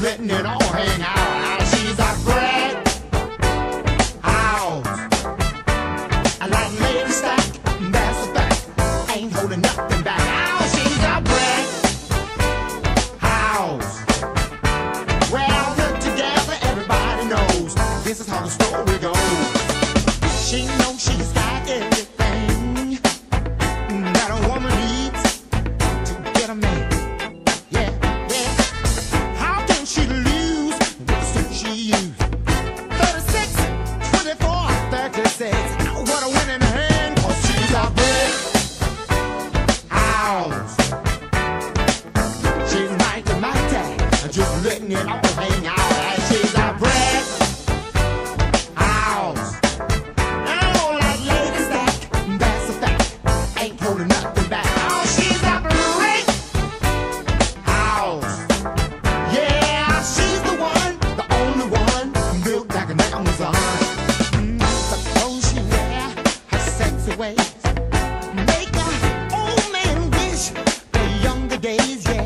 letting it all hang out. She's a great house. I like lady stack, that's a fact. Ain't holding nothing back. Oh, she's a great house. Well, put together, everybody knows this is how the story goes. She knows she's got everything that a woman needs to get a man. Yeah, yeah. How can she lose with the suit she used? 36, 24, 36. What a winning hand, 'cause she's a big house. She's mighty, mighty, just letting it all hang out. And she's a brick house. I don't like ladies that's a fact. Ain't holding nothing back. Oh, she's a brick house. Yeah, she's the one, the only one, built like an Amazon. Suppose she wear her sexy ways, make a old man wish for younger days, yeah.